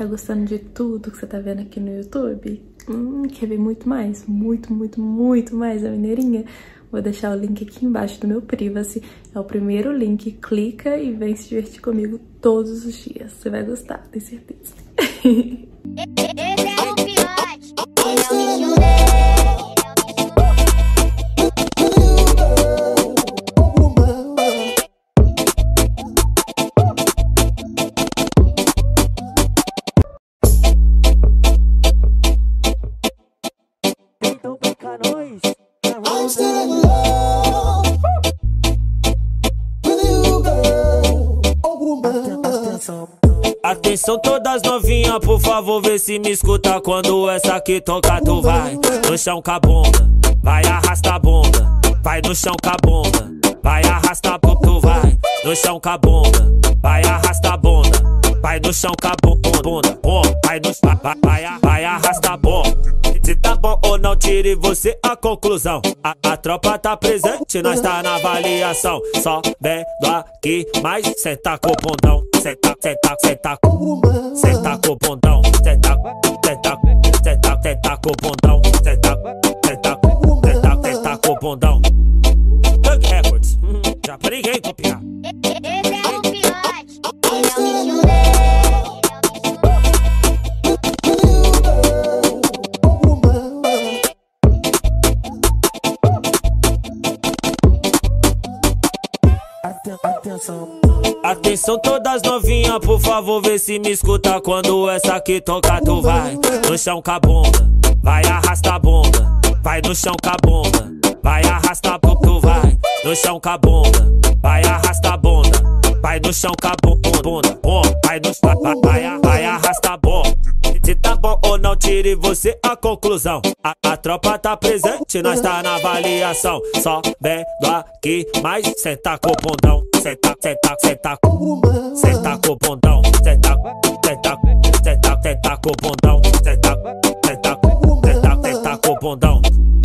Tá gostando de tudo que você tá vendo aqui no YouTube? Quer ver muito mais? Muito mais a Mineirinha? Vou deixar o link aqui embaixo do meu Privacy. É o primeiro link. Clica e vem se divertir comigo todos os dias. Você vai gostar, tenho certeza. Esse é o Piote, ele é o bicho dele. Atenção todas novinhas, por favor, vê se me escuta. Quando essa aqui toca, tu vai no chão com a bunda, vai arrastar a bunda, vai no chão com a bunda, vai arrastar, tu vai no chão com a bunda, vai arrastar a bunda, vai no chão com a bunda, vai no vai arrastar a bunda. Se tá bom ou não, tire você a conclusão. A tropa tá presente, nós tá na avaliação. Só vendo aqui, mas senta com o bundão. Senta com o bundão. Senta com o bundão. Senta com o bundão. Thug Records, já pra ninguém copiar. Esse é o Piote, ele é o bicho dele. Atenção todas novinhas, por favor, vê se me escuta. Quando essa aqui toca, tu vai no chão com a bunda, vai arrastar a bunda, vai no chão com a bunda, vai arrastar, tu vai no chão com a bunda, vai arrastar a bunda, vai no chão com a bunda, vai no vai arrastar a bunda. Se tá bom ou não, tire você a conclusão. A tropa tá presente, nós tá na avaliação. Só vendo aqui, mas senta com o bundão. Senta com o bundão. Senta com o bundão. Senta com o bundão.